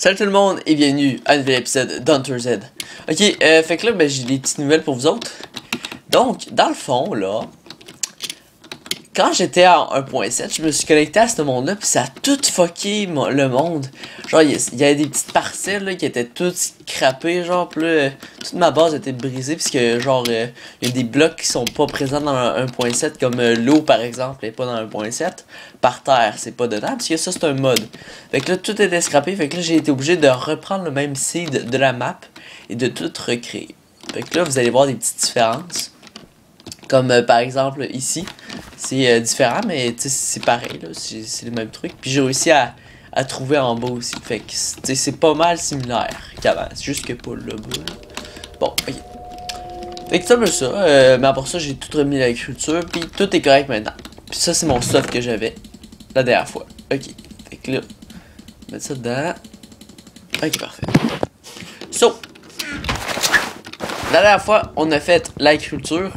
Salut tout le monde et bienvenue à un nouvel épisode d'Hunter Z. Ok, fait que là, ben, j'ai des petites nouvelles pour vous autres. Donc, dans le fond, là, quand j'étais à 1.7, je me suis connecté à ce monde-là, puis ça a tout fucké le monde. Genre, il y avait des petites parcelles là, qui étaient toutes scrappées, genre, puis là, toute ma base était brisée, puisque, genre, il y a des blocs qui sont pas présents dans le 1.7, comme l'eau, par exemple, n'est pas dans le 1.7. Par terre, c'est pas dedans, parce que ça, c'est un mod. Fait que là, tout était scrappé, fait que là, j'ai été obligé de reprendre le même seed de la map et de tout recréer. Fait que là, vous allez voir des petites différences. Comme par exemple ici, c'est différent, mais c'est pareil, c'est le même truc. Puis j'ai réussi à trouver en bas aussi, fait que c'est pas mal similaire qu'avant, c'est juste que pas là-bas. Bon, ok. Fait que c'est un peu ça, mais après ça j'ai tout remis l'agriculture, puis tout est correct maintenant. Puis ça c'est mon stuff que j'avais la dernière fois. Ok, fait que là, mettre ça dedans. Ok, parfait. So, la dernière fois on a fait l'agriculture.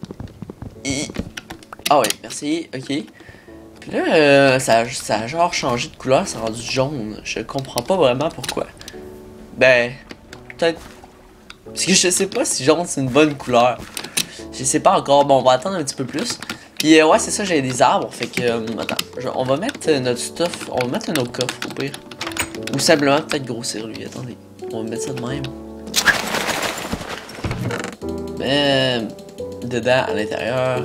Ah ouais, merci, ok. Puis là, ça a genre changé de couleur, ça a rendu jaune. Je comprends pas vraiment pourquoi. Ben, peut-être... Parce que je sais pas si jaune c'est une bonne couleur. Je sais pas encore, bon on va attendre un petit peu plus. Puis ouais, c'est ça, j'ai des arbres, fait que... attends, on va mettre notre stuff, on va mettre nos coffres au pire. Ou simplement peut-être grossir lui, attendez. On va mettre ça de même. Ben... dedans, à l'intérieur.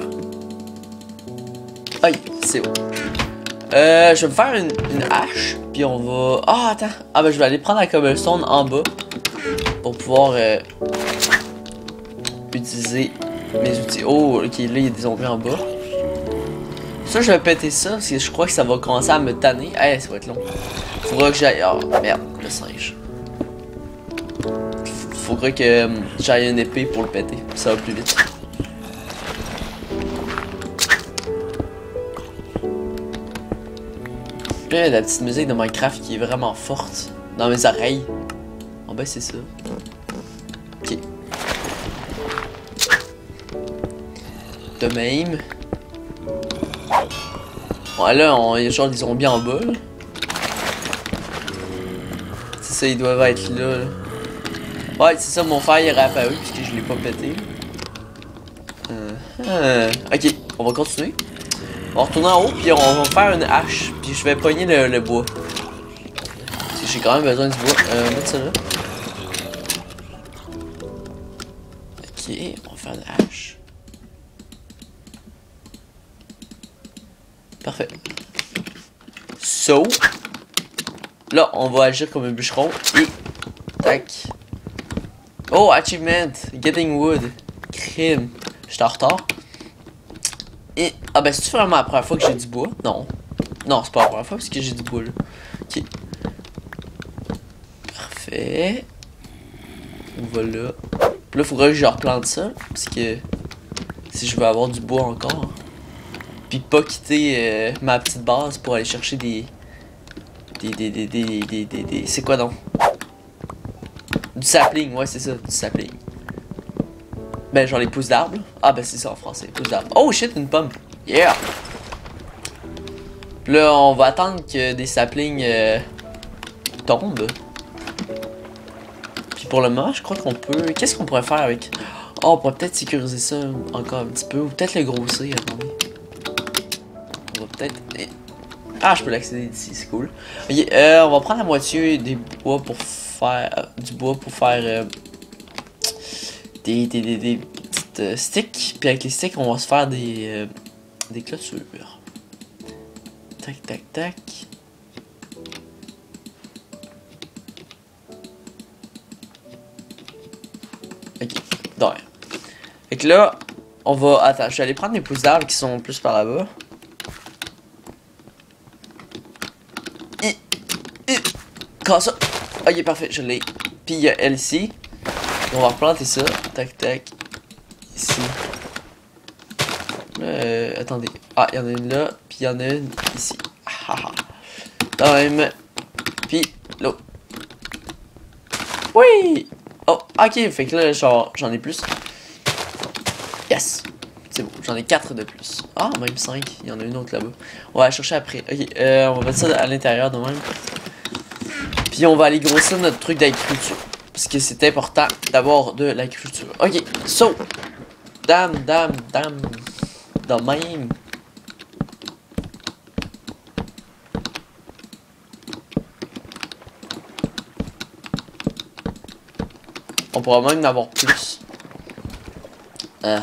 Aïe, c'est bon. Je vais me faire une hache, puis on va... Ah, attends. Ah, ben je vais aller prendre la cobblestone en bas pour pouvoir utiliser mes outils. Oh, ok, là, il y a des zombies en bas. Ça, je vais péter ça, parce que je crois que ça va commencer à me tanner. Eh, ça va être long. Faudra que j'aille... Oh, merde, le singe. Faudra que j'aille une épée pour le péter. Ça va plus vite. Là, il y a la petite musique de Minecraft qui est vraiment forte dans mes oreilles. En bas, c'est ça. Ok. De même. Ouais, là, il y a genre des zombies en bas. C'est ça, ils doivent être là. Ouais, c'est ça, mon fer il est réapparu puisque je l'ai pas pété. Ok, on va continuer. On va retourner en haut, puis on va faire une hache, puis je vais pogner le bois. Parce que j'ai quand même besoin du bois. Mettre ça là. Ok, on va faire une hache. Parfait. So, là, on va agir comme un bûcheron. Et, tac. Oh, achievement, getting wood. Crime. J'étais en retard. Et, ah ben c'est vraiment la première fois que j'ai du bois? Non. Non, c'est pas la première fois parce que j'ai du bois là. Ok. Parfait. On va là. Puis là, il faudrait que je replante ça. Parce que si je veux avoir du bois encore. Puis pas quitter ma petite base pour aller chercher des c'est quoi donc? Du sapling, ouais c'est ça, du sapling. Ben genre les pousses d'arbres. Ah ben c'est ça en français, pousses d'arbres. Oh shit, une pomme. Yeah! Là on va attendre que des saplings tombent. Puis pour le moment je crois qu'on peut... Qu'est-ce qu'on pourrait faire avec... Oh on pourrait peut-être sécuriser ça encore un petit peu. Ou peut-être le grossir, attendez. On va peut-être... Ah je peux l'accéder d'ici, c'est cool. Ok, on va prendre la moitié des bois pour faire... du bois pour faire... des petites sticks. Puis avec les sticks, on va se faire des clôtures. Tac, tac, tac. Ok, donc. Fait que là, on va... Attends, je vais aller prendre les pousses d'arbres qui sont plus par là-bas. Comme ça. Ok, parfait, je l'ai. Puis il y a elle ici. On va replanter ça. Tac, tac. Ici. Attendez. Ah, il y en a une là. Puis il y en a une ici. Haha. Time. Puis l'autre. Oui! Oh, ok. Fait que là, genre, j'en ai plus. Yes. C'est bon. J'en ai 4 de plus. Ah, même 5. Il y en a une autre là-bas. On va la chercher après. Ok. On va mettre ça à l'intérieur de même. Puis on va aller grossir notre truc d'agriculture. Parce que c'est important d'avoir de l'agriculture. Ok, so. Dame. De même. On pourra même en avoir plus. Ah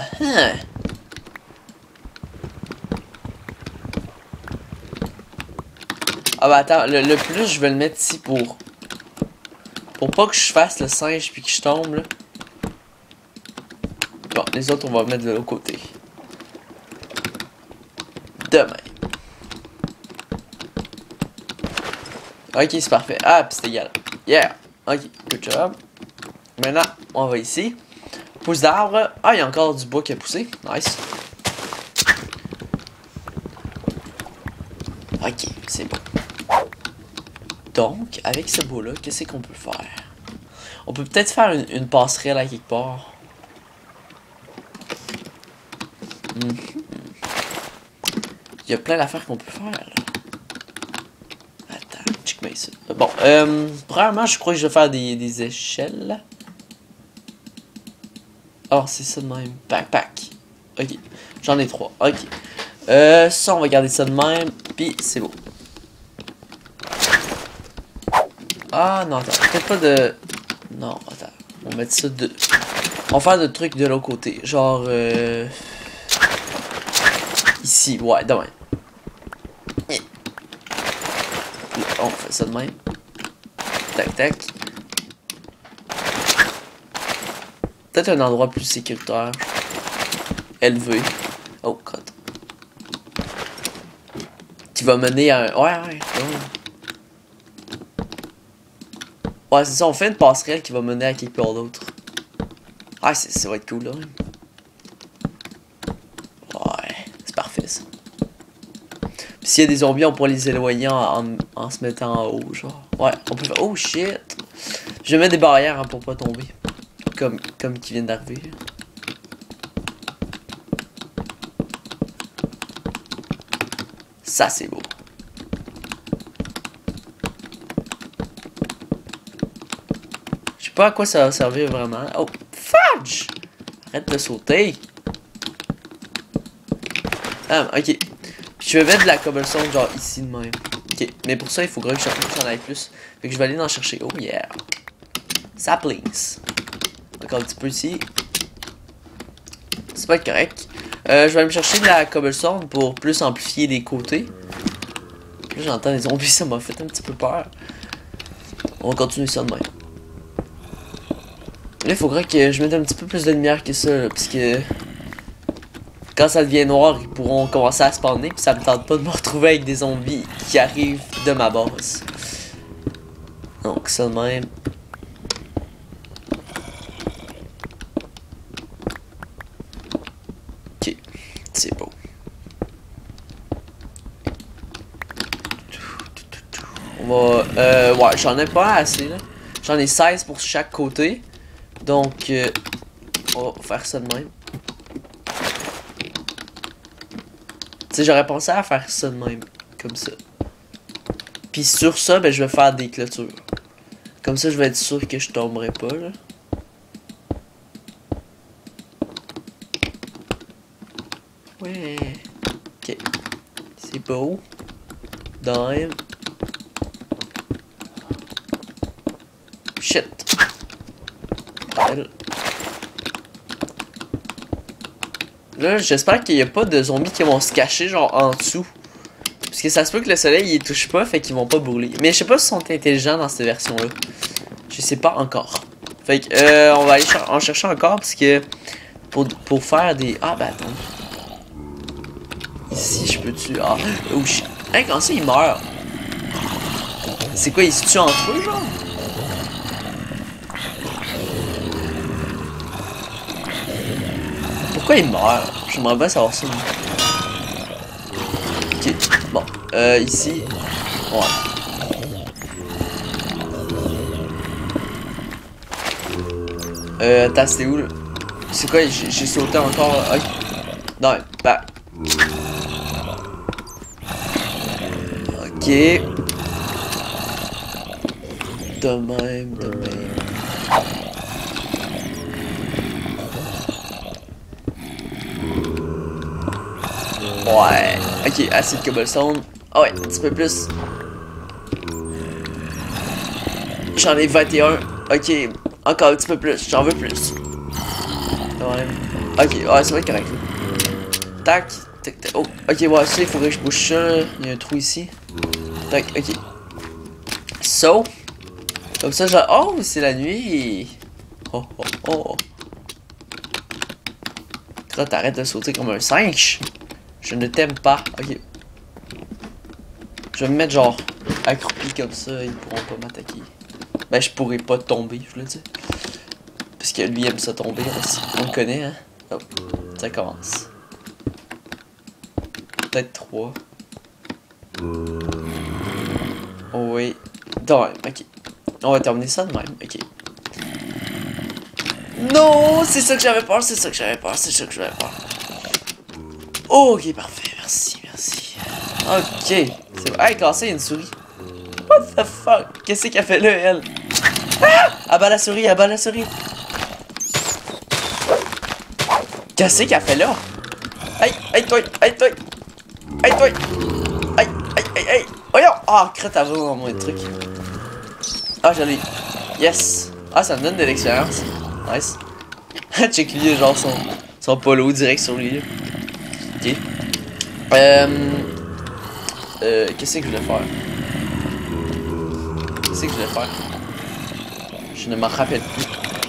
bah attends, le plus je vais le mettre ici pour pas que je fasse le singe puis que je tombe là. Bon, les autres on va mettre de l'autre côté. De même. Ok, c'est parfait. Ah, puis c'est égal. Yeah. Ok, good job. Maintenant, on va ici. Pousse d'arbre. Ah, il y a encore du bois qui a poussé. Nice. Ok, c'est bon. Donc, avec ce bois-là, qu'est-ce qu'on peut faire? On peut peut-être faire une passerelle à quelque part. Il y a plein d'affaires qu'on peut faire, là. Attends, check-moi ça. Bon, premièrement, je crois que je vais faire des échelles. Oh, c'est ça de même. Backpack. Ok. J'en ai 3. Ok. Ça, on va garder ça de même. Puis, c'est beau. Ah, non, attends. Peut-être pas de... Non, attends. On va mettre ça de... On va faire des trucs de l'autre côté. Genre, ici. Ouais, de même. On fait ça de même. Tac, tac. Peut-être un endroit plus sécuritaire. Élevé. Oh, God. Qui va mener à un... Ouais. Ouais, c'est ça. On fait une passerelle qui va mener à quelque part d'autre. Ah, ça va être cool, là. Ouais, c'est parfait, ça. Puis s'il y a des zombies, on pourra les éloigner en se mettant en haut, genre. Ouais, on peut faire... Oh, shit! Je vais mettre des barrières hein, pour pas tomber. Comme qui vient d'arriver. Ça, c'est beau. Je sais pas à quoi ça va servir vraiment. Oh, fudge! Arrête de sauter. Ah, ok. Puis je vais mettre de la cobblestone genre ici de même. Ok, mais pour ça, il faudrait que j'en aille plus. Fait que je vais aller en chercher. Oh yeah. Saplings. Encore un petit peu ici. C'est pas correct. Je vais me chercher de la cobblestone pour plus amplifier les côtés. Là, j'entends les zombies, ça m'a fait un petit peu peur. On va continuer ça de même. Là, il faudrait que je mette un petit peu plus de lumière que ça, là, parce que quand ça devient noir, ils pourront commencer à spawner, puis ça me tente pas de me retrouver avec des zombies qui arrivent de ma base. Donc, ça de même. Ok, c'est beau. On va... ouais, j'en ai pas assez, là. J'en ai 16 pour chaque côté. Donc, on va faire ça de même. Tu sais, j'aurais pensé à faire ça de même. Comme ça. Puis sur ça, ben, je vais faire des clôtures. Comme ça, je vais être sûr que je tomberai pas, là. Ouais. Ok. C'est beau. Dime. Shit. Là, j'espère qu'il n'y a pas de zombies qui vont se cacher genre en dessous. Parce que ça se peut que le soleil il touche pas, fait qu'ils vont pas brûler. Mais je sais pas s'ils sont intelligents dans cette version-là. Je sais pas encore. Fait que on va aller en chercher encore parce que pour faire des... Ah bah attends. Ici je peux-tu... Ah, oh shit. Hein, quand ça il meurt? C'est quoi, ils se tuent entre eux genre? Pourquoi il meurt? J'aimerais bien savoir ça. Ok, bon. Ici. Ouais. Attends, c'était où là? C'est quoi? J'ai sauté encore. Ok. Non, bah. Ok. De même, de même. Ouais. Ok, assez de cobblestone. Ah ouais, un petit peu plus. J'en ai 21. Ok, encore un petit peu plus. J'en veux plus. Ouais. Ok, ouais, ça va être correct. Tac, tac, tac. Oh, ok, ouais, ça, il faudrait que je bouge ça. Il y a un trou ici. Tac, ok. So. Comme ça, genre. Oh, c'est la nuit. Oh, oh, oh. Là, t'arrêtes de sauter comme un singe. Je ne t'aime pas. Ok. Je vais me mettre genre accroupi comme ça, ils pourront pas m'attaquer. Ben, je pourrais pas tomber, je le dis. Parce que lui aime ça tomber aussi. On le connaît, hein. Hop, ça commence. Peut-être 3. Oh oui. Non, ok. On va terminer ça de même, ok. Non, c'est ça que j'avais peur, c'est ça que j'avais peur, c'est ça que j'avais peur. Oh, ok, parfait, merci, merci. Ok, c'est bon. Hey, cassé une souris. What the fuck? Qu'est-ce qu'elle fait là, elle? Ah! Abat la souris, abat la souris. Qu'est-ce qu'elle fait là? Aïe, aïe, toi, aïe, toi. Aïe, toi. Aïe, aïe, aïe, aïe. Voyons. Ah, crête à vous dans mon truc. Ah, j'en ai. Yes. Ah, ça me donne de l'expérience. Nice. Check lui, genre son polo direct sur lui. Ok. Qu'est-ce que je voulais faire? Qu'est-ce que je voulais faire? Je ne m'en rappelle plus.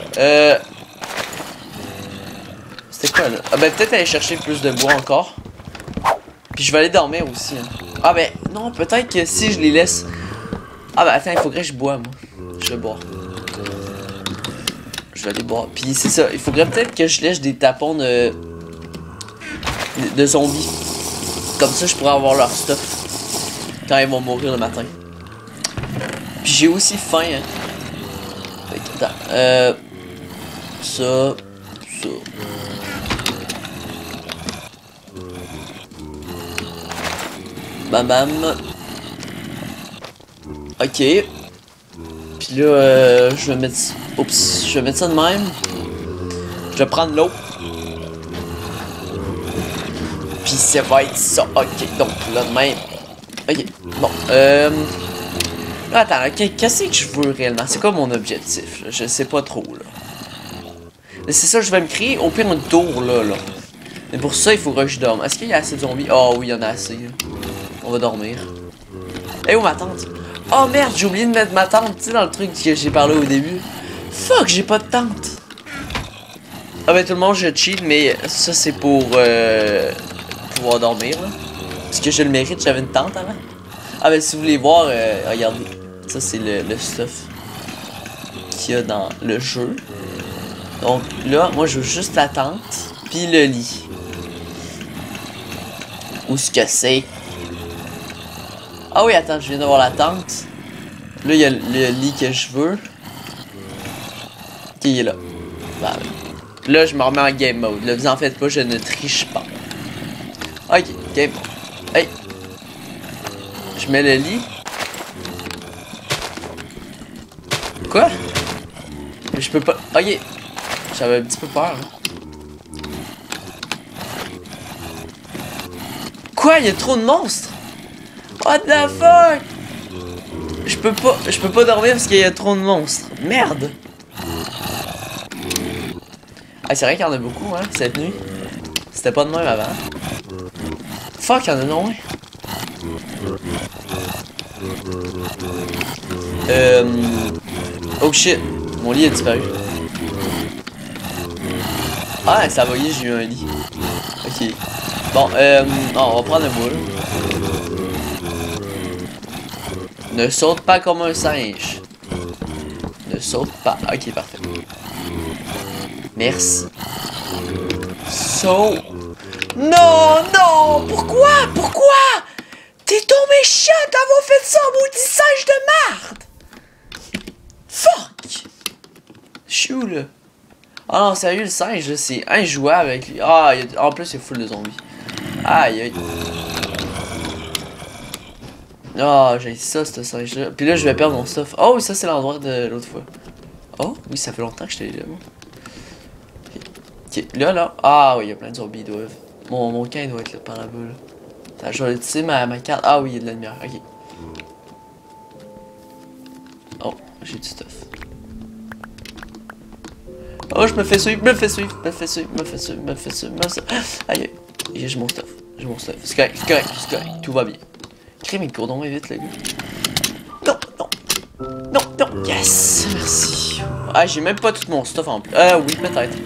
C'était quoi là? Ah ben peut-être aller chercher plus de bois encore. Puis je vais aller dormir aussi. Hein. Ah ben non, peut-être que si je les laisse. Ah ben attends, il faudrait que je bois moi. Je vais boire. Je vais aller boire. Puis c'est ça, il faudrait peut-être que je lèche des tapons de zombies. Comme ça je pourrais avoir leur stuff. Quand ils vont mourir le matin. Puis j'ai aussi faim hein. Fait que, attends. Ça. Bam bam. Ok. Puis là, je vais mettre. Oups, je vais mettre ça de même. Je vais prendre l'eau. Puis ça va être ça. Ok, donc là de même. Ok, bon. Attends, qu'est-ce que je veux réellement? C'est quoi mon objectif? Là? Je sais pas trop là. Mais c'est ça, je vais me créer au pire une tour là. Mais pour ça, il faudra que je dorme. Est-ce qu'il y a assez de zombies? Oh oui, il y en a assez. On va dormir. Eh où ma tente? Oh merde, j'ai oublié de mettre ma tente, tu sais, dans le truc que j'ai parlé au début. Fuck, j'ai pas de tente. Ah ben tout le monde, je cheat, mais ça c'est pour pouvoir dormir là. Parce que je le mérite, j'avais une tente avant. Ah ben si vous voulez voir, regardez. Ça c'est le stuff qu'il y a dans le jeu. Donc là, moi je veux juste la tente, puis le lit. Où ce que c'est? Ah oui, attends, je viens d'avoir la tente. Là, il y a le lit que je veux. Qui est là. Bah, là, je me remets en game mode. Là, vous en faites pas, je ne triche pas. Ok, game mode. Hey. Je mets le lit. Quoi? Je peux pas. Ok. J'avais un petit peu peur. Hein. Quoi? Il y a trop de monstres? What the fuck? Je peux pas dormir parce qu'il y a trop de monstres. Merde. Ah, c'est vrai qu'il y en a beaucoup, hein, cette nuit. C'était pas de même avant. Fuck, il y en a non, ouais. Oh shit. Mon lit a disparu. Ah, ça va y est, j'ai eu un lit. Ok. Bon, on va prendre le moule. Ne saute pas comme un singe. Ne saute pas. Ok, parfait. Merci. So. Non, non! Pourquoi? Pourquoi? T'es tombé chiant d'avoir fait ça, maudit singe de merde! Fuck! Chou, là. Ah non, sérieux, le singe, c'est injouable avec lui. Ah, en plus, il y a full de zombies. Aïe, aïe. Ah, j'ai ça, ce singe-là. Puis là, je vais perdre mon stuff. Oh, ça, c'est l'endroit de l'autre fois. Oh, oui, ça fait longtemps que j'étais là, moi. Ok, là. Ah, oui, il y a plein de zombies, ils doivent. Mon camp, il doit être là, par là-bas, là. Attends, je vais utiliser ma carte. Ah, oui, il y a de la lumière. Ok. Oh, j'ai du stuff. Oh, je me fais suivre. Aïe, j'ai mon stuff. C'est correct. Tout va bien. Crée mes cordons vite, le gars. Non. Yes, merci. Ah, j'ai même pas tout mon stuff en plus. Oui, peut-être.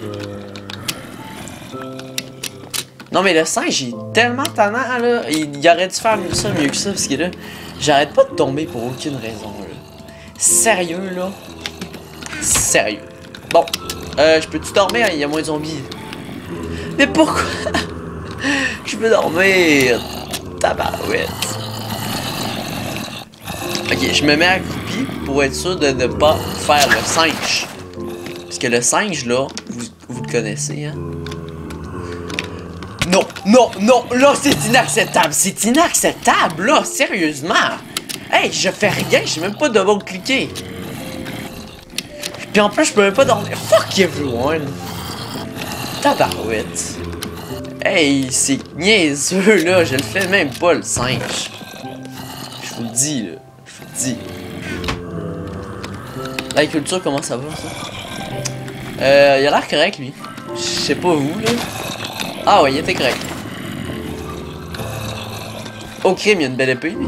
Non, mais le singe, il est tellement tannant, là. Il aurait dû faire ça mieux que ça, parce que là, j'arrête pas de tomber pour aucune raison, là. Sérieux, là. Sérieux. Bon, je peux-tu dormir? Il y a moins de zombies. Mais pourquoi? Je veux dormir. Tabarouette. Ok, je me mets accroupi pour être sûr de ne pas faire le singe. Parce que le singe, là, vous le connaissez, hein? Non, là, c'est inacceptable, là, sérieusement. Hey, je fais rien, j'ai même pas double-cliqué. Puis en plus, je peux même pas dormir. Fuck everyone. Tabarouette. Hey, c'est niaiseux, là, je le fais même pas, le singe. Je vous le dis, là. L'agriculture, comment ça va, ça? Il a l'air correct, lui. Je sais pas où, là. Ah ouais, il était correct. Au crime, il y a une belle épée, lui.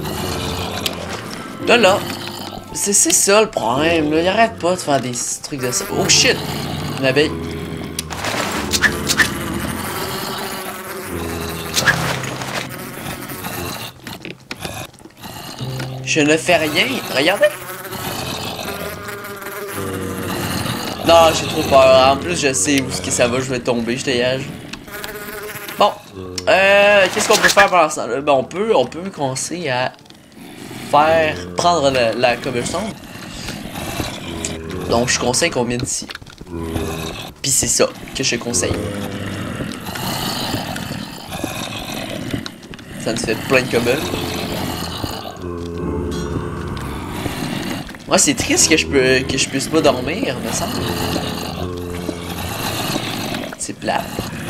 Là. C'est ça le problème, là. Il arrête pas de faire des trucs de ça. Oh shit! Une abeille. Je ne fais rien. Regardez. Non, j'ai trop peur. En plus, je sais où est-ce que ça va. Je vais tomber, je te gage. Bon. Qu'est-ce qu'on peut faire pendant ce temps-là? Ben, on peut commencer à prendre la cobblestone. Donc, je conseille qu'on vienne ici. Puis c'est ça que je conseille. Ça nous fait plein de cobble. Moi, c'est triste que je puisse pas dormir, me semble. C'est plat.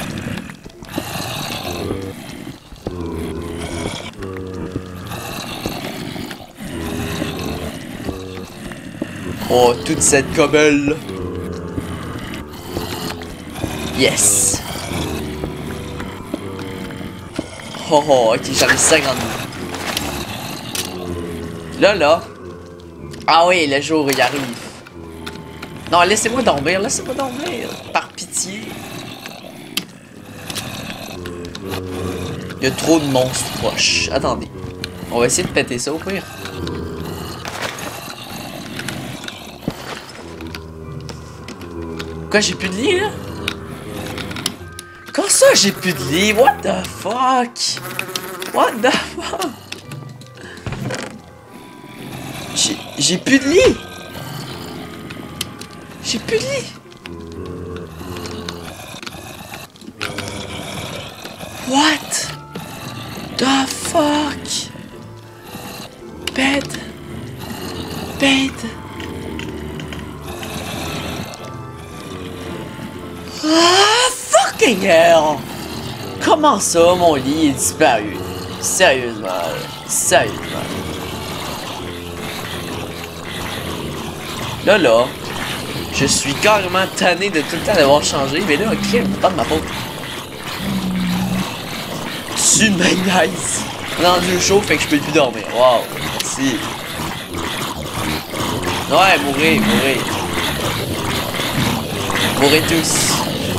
Oh, toute cette cobble. Yes. Oh, ok, j'en ai 50 000. Là. Ah oui, le jour, il arrive. Non, laissez-moi dormir, par pitié. Il y a trop de monstres proches. Attendez. On va essayer de péter ça au pire. Quoi, j'ai plus de lit, là? Comment ça, j'ai plus de lit? What the fuck? J'ai plus de lit! What the fuck? Bed. Ah, fucking hell! Comment ça, mon lit est disparu? Sérieusement. Là, je suis carrément tanné de tout le temps d'avoir changé, mais là, ok, pas de ma faute. Tu me nice! Rendu chaud, fait que je peux plus dormir. Wow, merci. Ouais, mourir. Mourrez tous.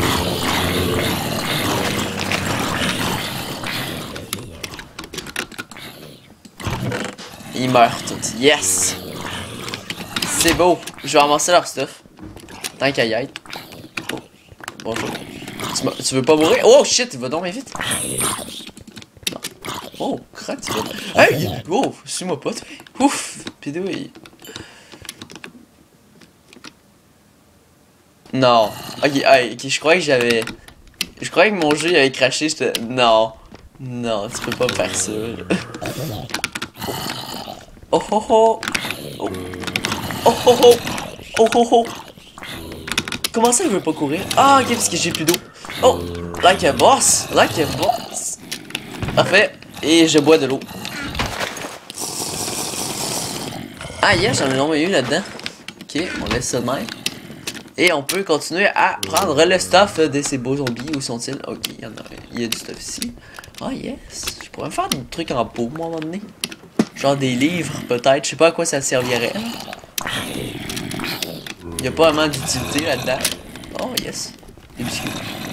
Ils meurent tous. Yes! C'est beau. Je vais ramasser leur stuff. Tant qu'à y être. Oh. Bonjour. Tu veux pas mourir? Oh shit, il va dormir vite. Non. Oh, crap, il va. Hey! Oh, suis-moi pas, toi. Ouf! Pidouille. Non. Ok, je croyais que j'avais. Je croyais que mon jeu avait craché. Non. Non, tu peux pas faire ça. Oh oh oh. Oh oh oh. Oh oh oh. Comment ça, il veut pas courir? Ah, ok, parce que j'ai plus d'eau. Oh, like a boss. Like a boss. Parfait. Et je bois de l'eau. Ah, yeah, j'en ai non eu là-dedans. Ok, on laisse ça de même. Et on peut continuer à prendre le stuff de ces beaux zombies. Où sont-ils? Ok, il y a du stuff ici. Ah, yes. Je pourrais me faire des trucs en peau, moi, à un moment donné. Genre des livres, peut-être. Je sais pas à quoi ça servirait. Il y a pas vraiment d'utilité là-dedans. Oh, yes. Des biscuits.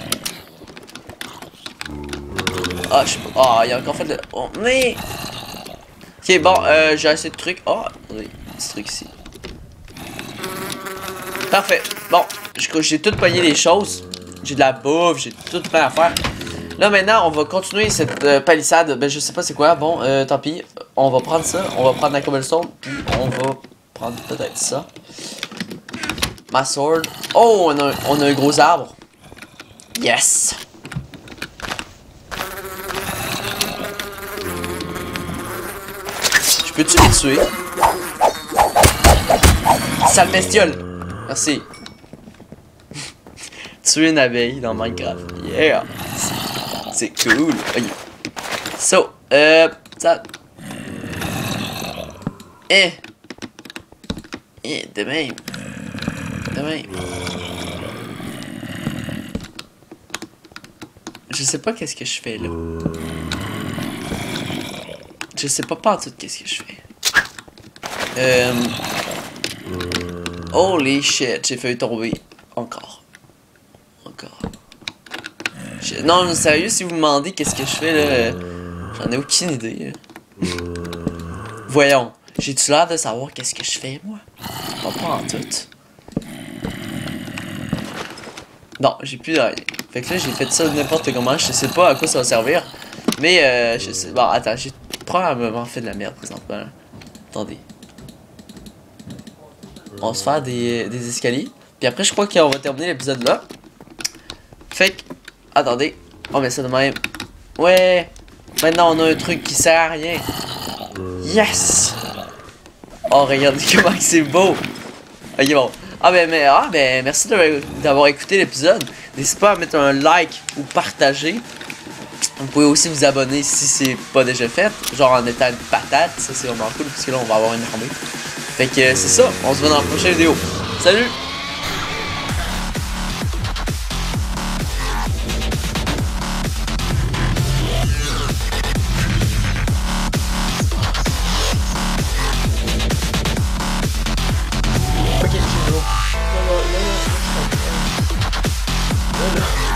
Ah, je sais pas. Ah, il y a encore fait de... Oh, mais... Ok, bon, j'ai assez de trucs. Oh, oui, petit truc ici. Parfait. Bon, j'ai tout pogné les choses. J'ai de la bouffe, j'ai tout plein à faire. Là, maintenant, on va continuer cette palissade. Ben, je sais pas c'est quoi. Bon, tant pis. On va prendre ça. On va prendre la cobblestone. Puis, on va prendre peut-être ça. Ma sword. Oh, on a un gros arbre. Yes! Je peux-tu les tuer? Sale bestiole! Merci. Tuer une abeille dans Minecraft. Yeah! C'est cool. Ok. So, ça... de même. De même. Je sais pas qu'est-ce que je fais là. Je sais pas tout qu'est-ce que je fais. Holy shit, j'ai failli tomber. Encore. Non, sérieux, si vous me demandez qu'est-ce que je fais là, j'en ai aucune idée. Voyons, j'ai-tu l'air de savoir qu'est-ce que je fais moi? Pas en tout. Non, j'ai plus de rien. Fait que là, j'ai fait ça n'importe comment. Je sais pas à quoi ça va servir. Mais, je sais. Bon, attends, j'ai probablement fait de la merde présentement. Là. Attendez. On va se faire des escaliers. Puis après, je crois qu'on va terminer l'épisode là. Fait que, attendez. On met ça de même. Ouais. Maintenant, on a un truc qui sert à rien. Yes! Oh, regardez comment c'est beau. Ok, bon. Ah ben merci d'avoir écouté l'épisode. N'hésitez pas à mettre un like ou partager. Vous pouvez aussi vous abonner si c'est pas déjà fait. Genre en étant une patate. Ça c'est vraiment cool parce que là on va avoir une armée. Fait que c'est ça. On se voit dans la prochaine vidéo. Salut! Ok, j'ai de l'eau. Non.